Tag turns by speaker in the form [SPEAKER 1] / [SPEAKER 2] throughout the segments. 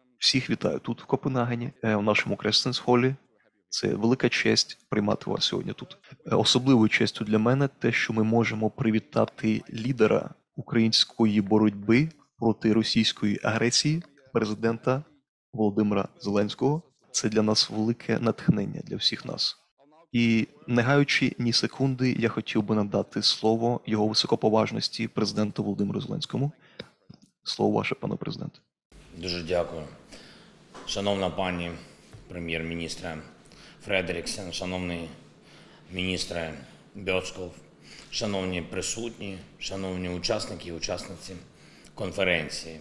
[SPEAKER 1] Всіх вітаю тут, в Копенгагені, у нашому Крестенс-холі. Це велика честь приймати вас сьогодні тут. Особливою честю для мене те, що ми можемо привітати лідера української боротьби проти російської агресії, президента Володимира Зеленського. Це для нас велике натхнення, для всіх нас. І не гаючи ні секунди, я хотів би надати слово його високоповажності президенту Володимиру Зеленському. Слово ваше, пане президенте.
[SPEAKER 2] Дуже дякую. Шановна пані прем'єр-міністра Фредеріксен, шановний міністре Бьоцков, шановні присутні, шановні учасники і учасниці конференції.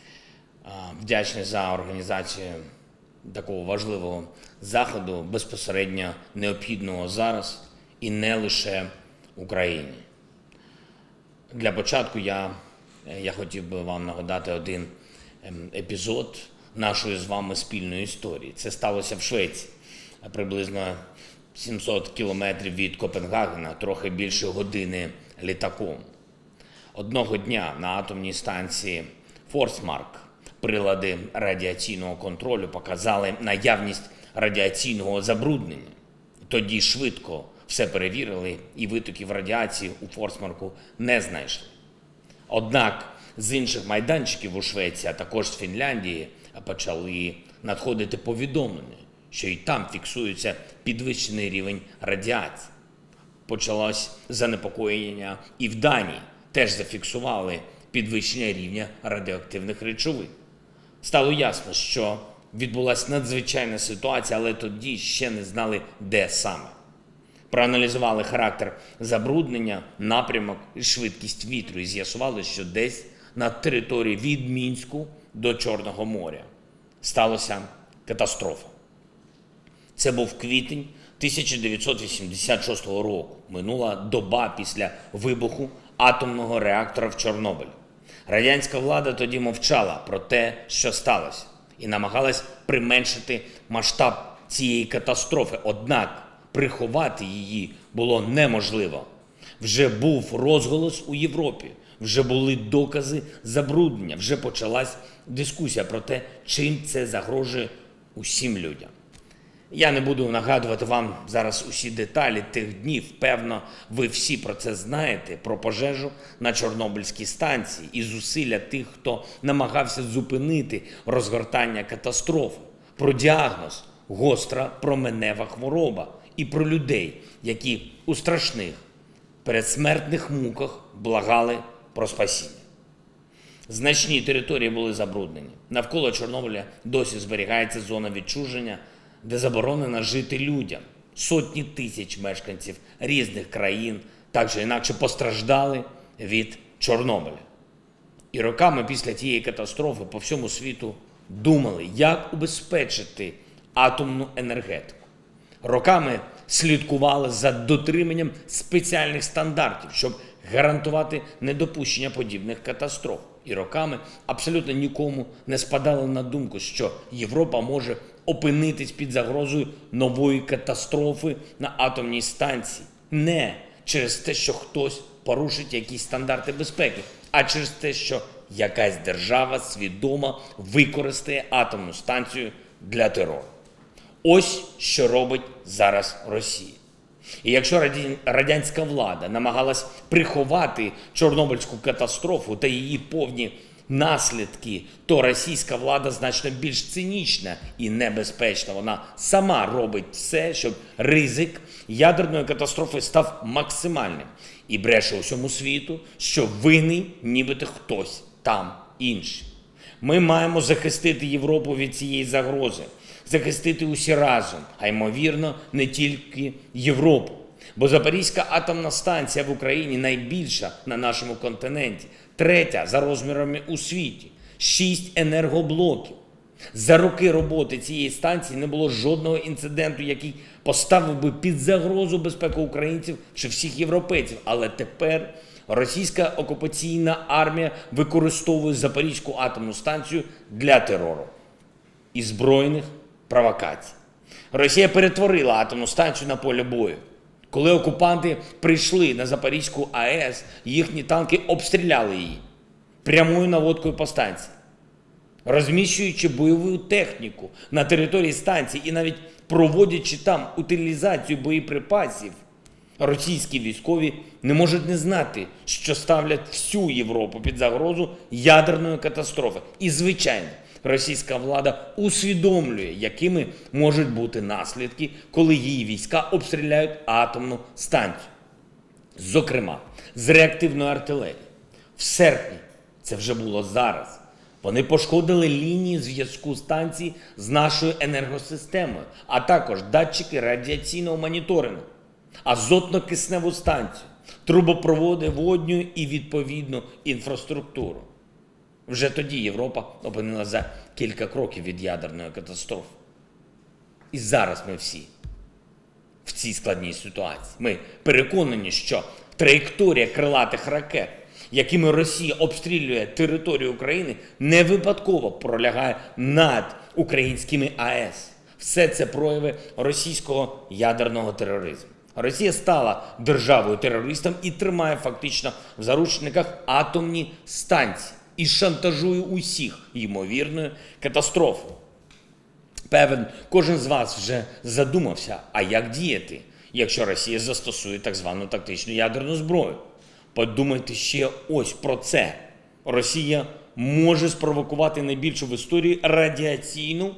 [SPEAKER 2] Вдячний за організацію такого важливого заходу, безпосередньо необхідного зараз і не лише Україні. Для початку я хотів би вам нагадати один епізод нашої з вами спільної історії. Це сталося в Швеції, приблизно 700 кілометрів від Копенгагена, трохи більше години літаком. Одного дня на атомній станції Форсмарк прилади радіаційного контролю показали наявність радіаційного забруднення. Тоді швидко все перевірили і витоків радіації у Форсмарку не знайшли. Однак з інших майданчиків у Швеції, а також з Фінляндії, почали надходити повідомлення, що і там фіксується підвищений рівень радіації. Почалось занепокоєння і в Данії, теж зафіксували підвищення рівня радіоактивних речовин. Стало ясно, що відбулася надзвичайна ситуація, але тоді ще не знали, де саме. Проаналізували характер забруднення, напрямок і швидкість вітру і з'ясували, що десь на території від Мінську до Чорного моря сталася катастрофа. Це був квітень 1986 року, минула доба після вибуху атомного реактора в Чорнобилі. Радянська влада тоді мовчала про те, що сталося, і намагалась применшити масштаб цієї катастрофи. Однак приховати її було неможливо. Вже був розголос у Європі, вже були докази забруднення, вже почалась дискусія про те, чим це загрожує усім людям. Я не буду нагадувати вам зараз усі деталі тих днів. Певно, ви всі про це знаєте, про пожежу на Чорнобильській станції і зусилля тих, хто намагався зупинити розгортання катастрофи, про діагноз – гостра променева хвороба, і про людей, які у страшних передсмертних муках благали про спасіння. Значні території були забруднені. Навколо Чорнобиля досі зберігається зона відчуження, де заборонено жити людям. Сотні тисяч мешканців різних країн так чи інакше постраждали від Чорнобиля. І роками після тієї катастрофи по всьому світу думали, як убезпечити атомну енергетику. Роками слідкували за дотриманням спеціальних стандартів, щоб гарантувати недопущення подібних катастроф. І роками абсолютно нікому не спадало на думку, що Європа може опинитись під загрозою нової катастрофи на атомній станції. Не через те, що хтось порушить якісь стандарти безпеки, а через те, що якась держава свідомо використає атомну станцію для терору. Ось що робить зараз Росія. І якщо радянська влада намагалась приховати Чорнобильську катастрофу та її повні наслідки, то російська влада значно більш цинічна і небезпечна. Вона сама робить все, щоб ризик ядерної катастрофи став максимальним. І бреше усьому світу, що винний нібито хтось там інший. Ми маємо захистити Європу від цієї загрози. Захистити усі разом, а ймовірно, не тільки Європу. Бо Запорізька атомна станція в Україні найбільша на нашому континенті, третя за розмірами у світі, 6 енергоблоків. За роки роботи цієї станції не було жодного інциденту, який поставив би під загрозу безпеку українців чи всіх європейців. Але тепер російська окупаційна армія використовує Запорізьку атомну станцію для терору і збройних провокацій. Росія перетворила атомну станцію на поле бою. Коли окупанти прийшли на Запорізьку АЕС, їхні танки обстріляли її прямою наводкою по станції. розміщуючи бойову техніку на території станції і навіть проводячи там утилізацію боєприпасів, російські військові не можуть не знати, що ставлять всю Європу під загрозу ядерної катастрофи. І, звичайно, російська влада усвідомлює, якими можуть бути наслідки, коли її війська обстріляють атомну станцію. Зокрема, з реактивної артилерії. В серпні, це вже було зараз, вони пошкодили лінії зв'язку станції з нашою енергосистемою, а також датчики радіаційного моніторингу, азотно-кисневу станцію, трубопроводи, водню і відповідну інфраструктуру. Вже тоді Європа опинилася за кілька кроків від ядерної катастрофи. І зараз ми всі в цій складній ситуації. Ми переконані, що траєкторія крилатих ракет, якими Росія обстрілює територію України, не випадково пролягає над українськими АЕС. Все це прояви російського ядерного тероризму. Росія стала державою-терористом і тримає фактично в заручниках атомні станції і шантажує усіх ймовірною катастрофою. Певен, кожен з вас вже задумався, а як діяти, якщо Росія застосує так звану тактичну ядерну зброю. Подумайте ще ось про це. Росія може спровокувати найбільшу в історії радіаційну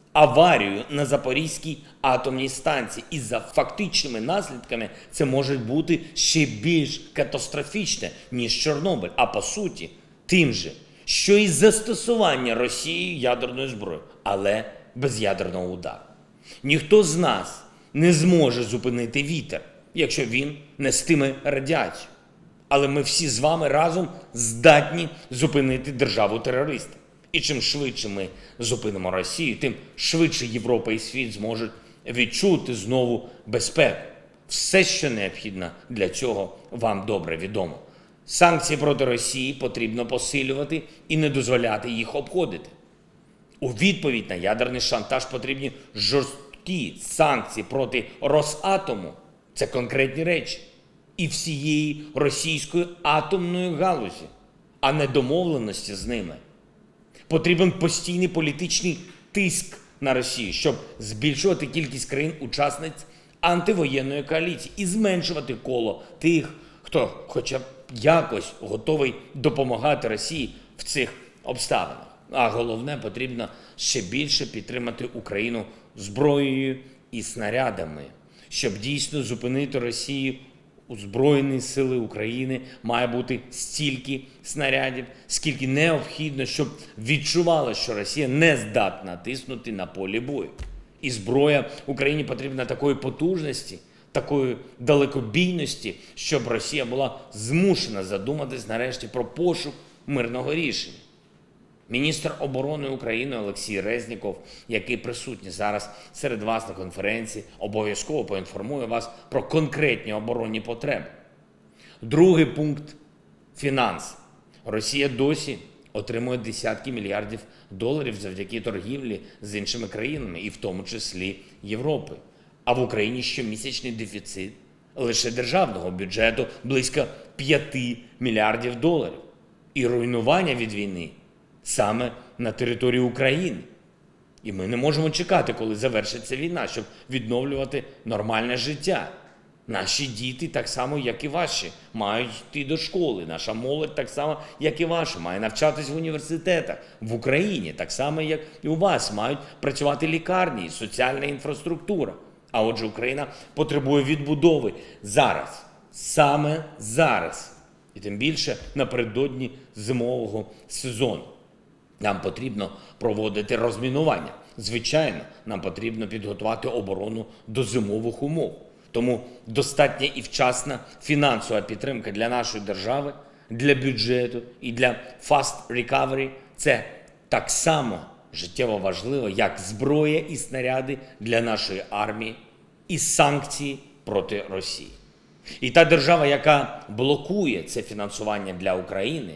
[SPEAKER 2] аварію на Запорізькій атомній станції. І за фактичними наслідками це може бути ще більш катастрофічне, ніж Чорнобиль. А по суті, тим же, що і застосування Росією ядерної зброї, але без ядерного удару. Ніхто з нас не зможе зупинити вітер, якщо він нестиме радіацію. Але ми всі з вами разом здатні зупинити державу-терориста. І чим швидше ми зупинимо Росію, тим швидше Європа і світ зможуть відчути знову безпеку. Все, що необхідно для цього, вам добре відомо. Санкції проти Росії потрібно посилювати і не дозволяти їх обходити. У відповідь на ядерний шантаж потрібні жорсткі санкції проти Росатому. Це конкретні речі. І всієї російської атомної галузі, а не домовленості з ними. Потрібен постійний політичний тиск на Росію, щоб збільшувати кількість країн-учасниць антивоєнної коаліції і зменшувати коло тих, хто хоча б якось готовий допомагати Росії в цих обставинах. А головне, потрібно ще більше підтримати Україну зброєю і снарядами, щоб дійсно зупинити Росію. У Збройні сили України має бути стільки снарядів, скільки необхідно, щоб відчувало, що Росія не здатна тиснути на полі бою. І зброя Україні потрібна такої потужності, такої далекобійності, щоб Росія була змушена задуматись нарешті про пошук мирного рішення. Міністр оборони України Олексій Резніков, який присутній зараз серед вас на конференції, обов'язково поінформує вас про конкретні оборонні потреби. Другий пункт – фінанси. Росія досі отримує десятки мільярдів доларів завдяки торгівлі з іншими країнами, і в тому числі Європи. А в Україні щомісячний дефіцит лише державного бюджету близько 5 мільярдів доларів. І руйнування від війни саме на території України. І ми не можемо чекати, коли завершиться війна, щоб відновлювати нормальне життя. Наші діти, так само, як і ваші, мають йти до школи. Наша молодь, так само, як і ваша, має навчатись в університетах. В Україні, так само, як і у вас, мають працювати лікарні і соціальна інфраструктура. А отже, Україна потребує відбудови зараз. Саме зараз. І тим більше напередодні зимового сезону. Нам потрібно проводити розмінування. Звичайно, нам потрібно підготувати оборону до зимових умов. Тому достатня і вчасна фінансова підтримка для нашої держави, для бюджету і для Fast Recovery – це так само життєво важливо, як зброя і снаряди для нашої армії і санкції проти Росії. І та держава, яка блокує це фінансування для України,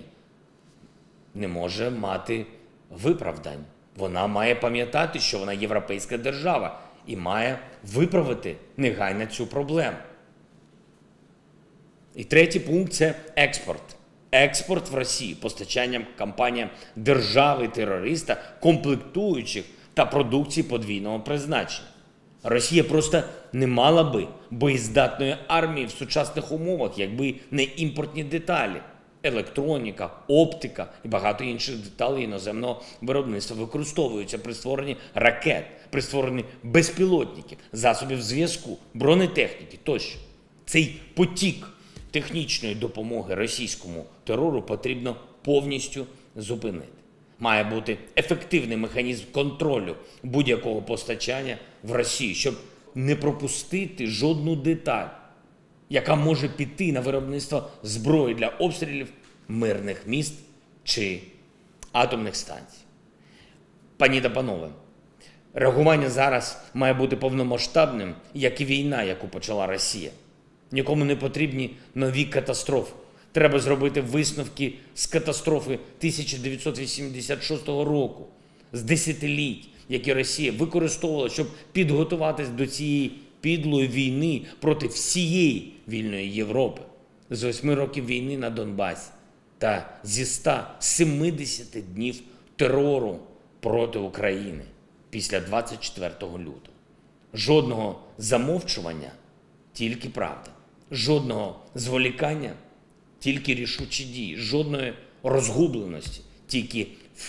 [SPEAKER 2] не може мати виправдань. Вона має пам'ятати, що вона європейська держава і має виправити негайно цю проблему. І третій пункт – це експорт. експорт в Росії, постачанням компаніям держави-терориста, комплектуючих та продукції подвійного призначення. Росія просто не мала би боєздатної армії в сучасних умовах, якби не імпортні деталі. Електроніка, оптика і багато інших деталей іноземного виробництва використовуються при створенні ракет, при створенні безпілотників, засобів зв'язку, бронетехніки тощо. Цей потік технічної допомоги російському терору потрібно повністю зупинити. Має бути ефективний механізм контролю будь-якого постачання в Росію, щоб не пропустити жодну деталь, яка може піти на виробництво зброї для обстрілів мирних міст чи атомних станцій. Пані та панове, реагування зараз має бути повномасштабним, як і війна, яку почала Росія. Нікому не потрібні нові катастрофи. Треба зробити висновки з катастрофи 1986 року, з десятиліть, які Росія використовувала, щоб підготуватись до цієї підлої війни проти всієї вільної Європи. З 8 років війни на Донбасі та зі 170 днів терору проти України після 24 лютого. Жодного замовчування, тільки правда. Жодного зволікання, тільки рішучі дії. Жодної розгубленості, тільки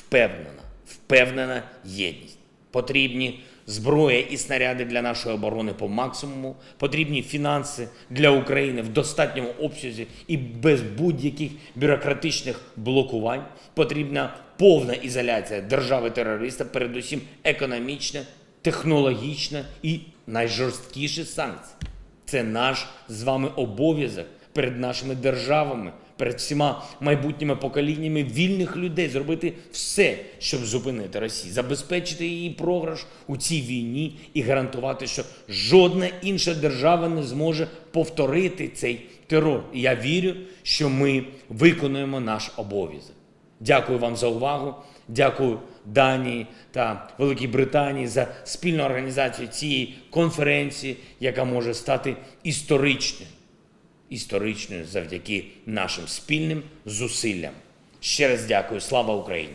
[SPEAKER 2] впевнена єдність. Потрібні зброя і снаряди для нашої оборони по максимуму, потрібні фінанси для України в достатньому обсязі і без будь-яких бюрократичних блокувань, потрібна повна ізоляція держави-терориста, передусім економічна, технологічна і найжорсткіші санкції. Це наш з вами обов'язок перед нашими державами, перед всіма майбутніми поколіннями вільних людей зробити все, щоб зупинити Росію, забезпечити її програш у цій війні і гарантувати, що жодна інша держава не зможе повторити цей терор. І я вірю, що ми виконуємо наш обов'язок. Дякую вам за увагу. Дякую Данії та Великій Британії за спільну організацію цієї конференції, яка може стати історичною завдяки нашим спільним зусиллям. Ще раз дякую. Слава Україні!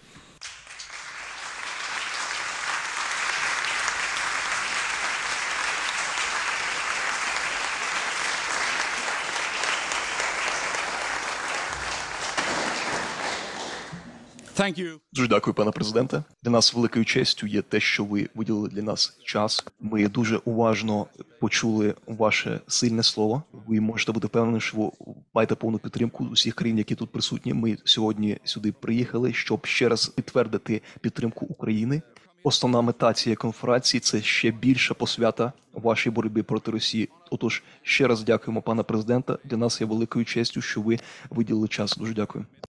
[SPEAKER 1] Дуже дякую, пане президенте. Для нас великою честю є те, що ви виділили для нас час. Ми дуже уважно почули ваше сильне слово. Ви можете бути впевнені, що ви маєте повну підтримку з усіх країн, які тут присутні. Ми сьогодні сюди приїхали, щоб ще раз підтвердити підтримку України. Основна мета цієї конференції – це ще більша посвята вашій боротьбі проти Росії. Отож, ще раз дякуємо, пане президента. Для нас є великою честю, що ви виділили час. Дуже дякую.